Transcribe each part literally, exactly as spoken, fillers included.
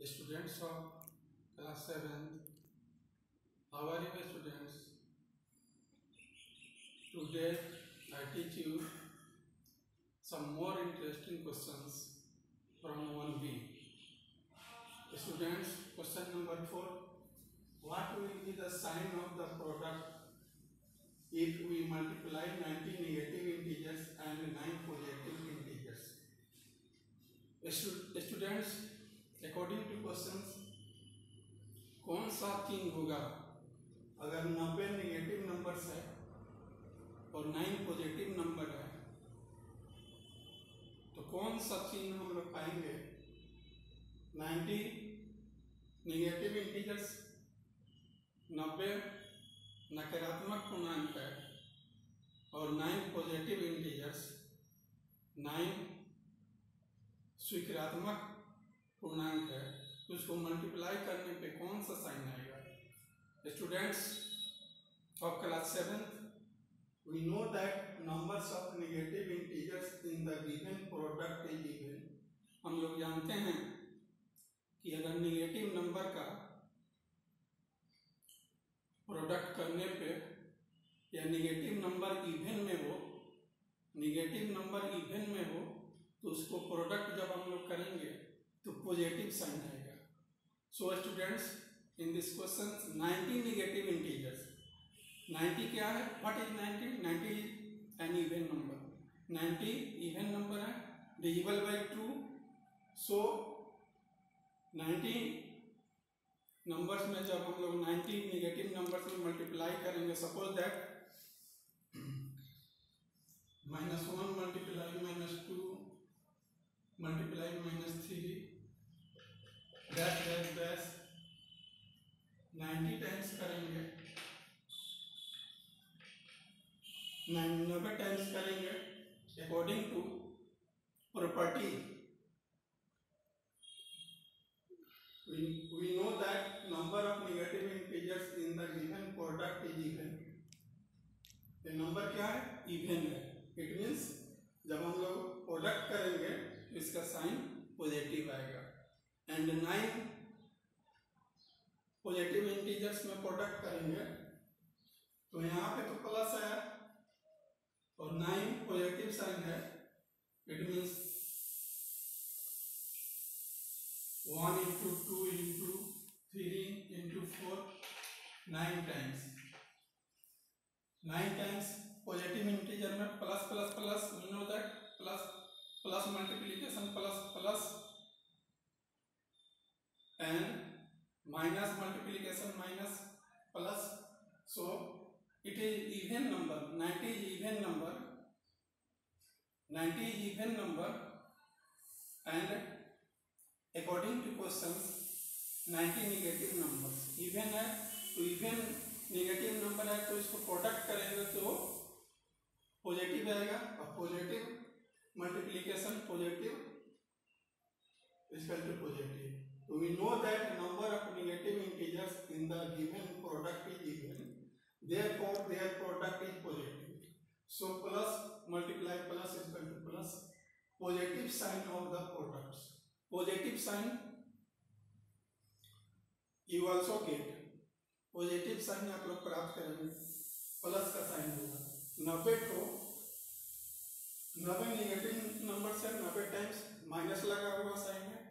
students of class seventh. How are you students? Today I teach you some more interesting questions from one B. Students, question number four. What will be the sign of the product if we multiply ninety negative integers and nine positive integers? Students, according to questions, कौन सा चिन्ह होगा अगर नब्बे negative numbers है और nine positive number है, तो कौन सा चिन्ह हम लोग पाएंगे? नाइन्टी निगेटिव इंटीजर्स, नब्बे नकारात्मक पूर्णांक है और नाइन पॉजिटिव इंटीजर्स, नाइन स्वीकारात्मक पूर्णांक है, तो उसको मल्टीप्लाई करने पे कौन सा साइन आएगा? Students of class seventh, we know that numbers of negative integers in the given product is given. हम लोग जानते हैं कि अगर नेगेटिव नंबर का प्रोडक्ट करने पे या नेगेटिव नंबर इवन में हो नेगेटिव नंबर इवन में हो तो उसको प्रोडक्ट जब हम लोग करेंगे तो पॉजिटिव साइन आएगा। So students, in this question ninety negative integers, ninety क्या है? What is ninety? Ninety is an even number. Ninety even number है, divisible by two. So ninety numbers में जब हम लोग नाइन्टी नेगेटिव नंबर्स में multiply करेंगे, suppose that minus one multiply minus two multiply minus three dash dash dash ninety times करेंगे, नब्बे times करेंगे according to property. we we know that number of negative integers in the given product is even। ये number क्या है? Even है। It means जब हम लोग प्रोडक्ट करेंगे तो इसका साइन पॉजिटिव आएगा। एंड नाइन पॉजिटिव इंटीजर्स में प्रोडक्ट करेंगे तो यहाँ पे तो प्लस है और नाइन पॉजिटिव साइन है। It means one into two into three into four, nine times nine times positive integer में plus plus plus, we know that plus plus multiplication plus plus and minus multiplication minus plus. So it is even number. Ninety is even number ninety is even number and according to question ninety negative number even है। तो even negative number है तो इसको product करेंगे तो positive आएगा और positive multiplication positive equal to positive. So we know that number of negative integers in the given product is even, therefore their product is positive. So plus multiply plus is equal to plus, positive sign of the products. Positive sign you also get, positive sign आप लोग प्राप्त करेंगे, plus का sign होगा। नब्बे को नब्बे negative number से नब्बे टाइम्स माइनस लगा हुआ साइन है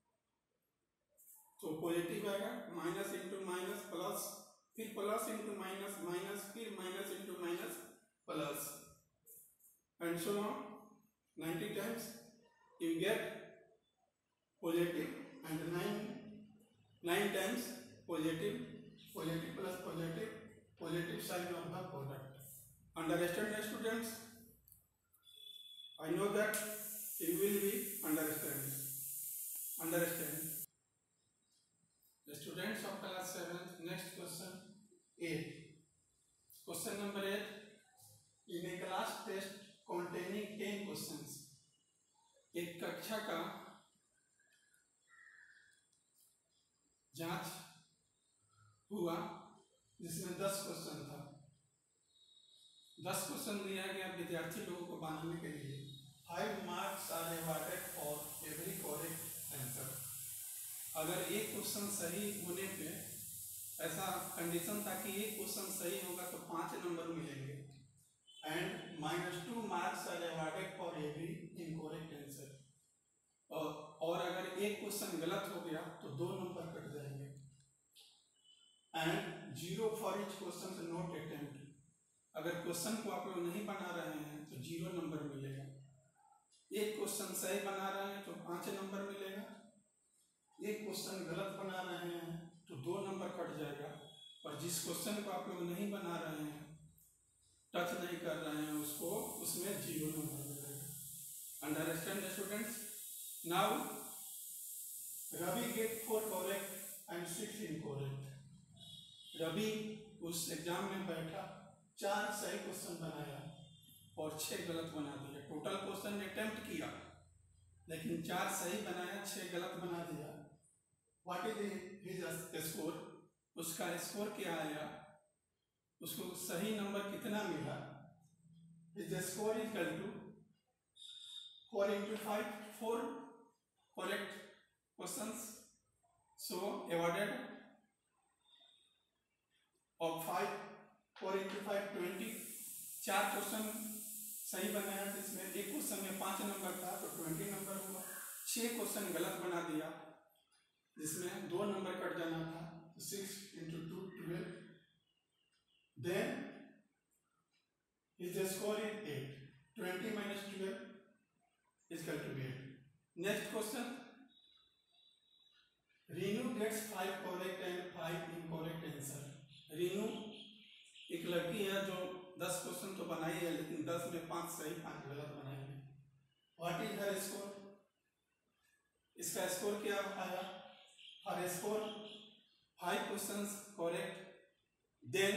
तो पॉजिटिव आएगा। माइनस इंटू माइनस प्लस, फिर प्लस इंटू माइनस माइनस, फिर minus into minus plus and so on ninety times you get positive and nine nine times positive, positive plus positive, positive sign of the product. Understand students? I know that you will be understand understand The students of class seventh, next question eight. Question number eight. In a class test containing ten questions, एक कक्षा का जांच हुआ जिसमें दस question था। दस question दिया गया विद्यार्थी लोगों को बनाने के लिए। Five marks are awarded for every correct answer. अगर एक क्वेश्चन सही होने पे ऐसा कंडीशन था कि एक क्वेश्चन सही होगा तो पाँच नंबर मिलेंगे and minus two marks are awarded for every incorrect answer. और, और अगर एक क्वेश्चन गलत हो गया तो दो नंबर कट जाएंगे and zero for each question not attempt. अगर क्वेश्चन को आप लोग नहीं बना रहे हैं तो जीरो नंबर मिलेगा। एक क्वेश्चन सही बना रहे हैं तो पाँच नंबर मिलेगा, एक क्वेश्चन गलत बना रहे हैं तो दो नंबर कट जाएगा, और जिस क्वेश्चन को आप लोग नहीं बना रहे हैं, टच नहीं कर रहे हैं उसको, उसमें जीरो नंबर मिलेगा। Understand students? Now Ravi get four correct and six incorrect. Ravi उस एग्जाम में बैठा, चार सही क्वेश्चन बनाया और छह गलत बना दिया। टोटल क्वेश्चन अटेम्प्ट किया लेकिन चार सही बनाया, छह गलत बना दिया। What is his score? उसका स्कोर क्या आया, उसको सही नंबर कितना मिला? His score is equal to four into five, four correct questions, so awarded of five, four into five twenty. चार क्वेश्चन सही बनाया जिसमें एक क्वेश्चन में पाँच नंबर था तो ट्वेंटी नंबर हुआ। छह क्वेश्चन गलत बना दिया जिसमें दो नंबर कट जाना था, six into two twelve. Then his score is eight, twenty minus twelve is equal to eight. Next question, Reenu gets five correct and five incorrect answer. Reenu एक लड़की है जो दस क्वेश्चन तो बनाई है लेकिन दस में पांच सही पांच गलत बनाई है। What is her score? इसका स्कोर क्या आया? Her score five questions correct, then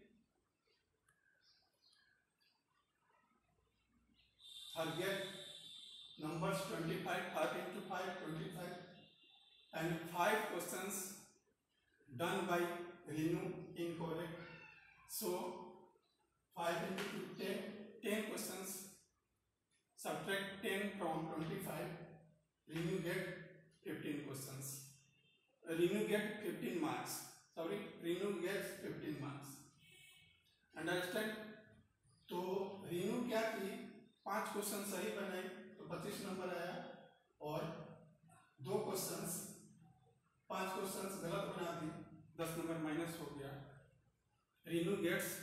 her get numbers twenty-five, five into five, twenty-five, and five questions done by Renu incorrect. So five into two, ten, ten questions. Subtract ten from twenty-five. Renu get fifteen questions. Renu get fifteen marks. Sorry, Renu gets fifteen marks. Understand? तो रीनू क्या की, पांच question सही बनाए तो पच्चीस number आया, और दो क्वेश्चंस पांच क्वेश्चंस गलत बना दी, दस नंबर माइनस हो गया। Reenu gets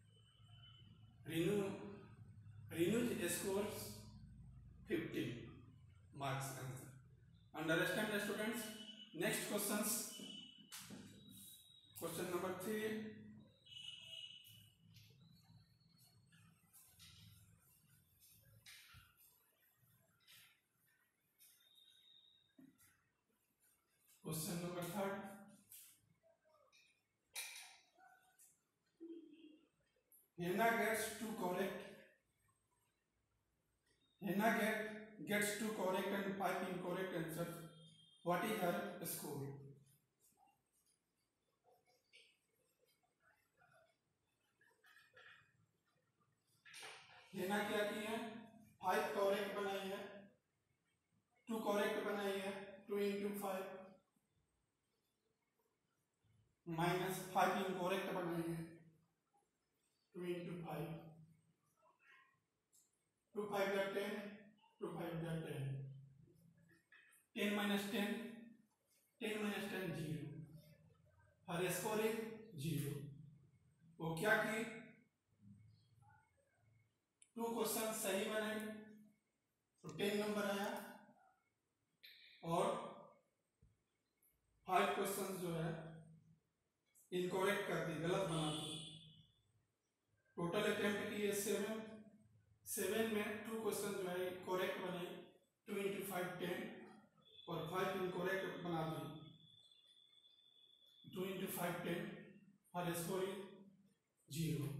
Reenu Reenu scores fifteen marks answer. Understand students? Next questions, question number three. Question number third. Hena gets two correct. Hena get gets two correct and five incorrect answers. What is her score? Heena क्या की है? Five correct बनाई है, to correct बनाई है, two into five minus five incorrect बनाई है, two into five, two five जा टेन, टू फाइव जा ten, ten minus ten, ten minus ten zero, her score is zero. वो क्या की, टू क्वेश्चन सही बनाए तो टेन नंबर आया, और फाइव क्वेश्चन जो है इनकरेक्ट कर दी, गलत बना दी। टोटल अटेम्प्ट किए सेवन, सेवन में टू क्वेश्चन जो है करेक्ट बने, टू इंटू फाइव टेन, और फाइव इनकरेक्ट बना दी, two into five ten, her score zero.